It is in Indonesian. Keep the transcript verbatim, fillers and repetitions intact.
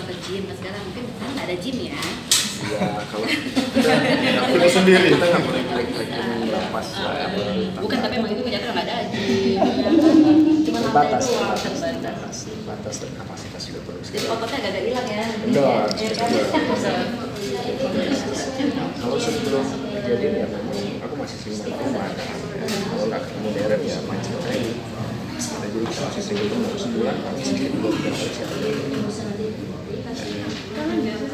ke gym, nah sekarang mungkin kan nggak ada gym ya? Ya kalau kita nggak sendiri, kita nggak boleh trekking lepas lah. Bukan, tapi emang itu ternyata nggak ada gym. Cuma terbatas, doang, terbatas, terbatas dan kapasitas juga perlu. Jadi ototnya agak hilang ya? Benar. Ya kan? Kalau sebelum kejadian ya memang aku masih sering main rumah. Kalau nggak ketemu Darren ya main sama saya. Nah, jadi kita masih sering ketemu sebulan, kami sedikit dua tiga kali sehari.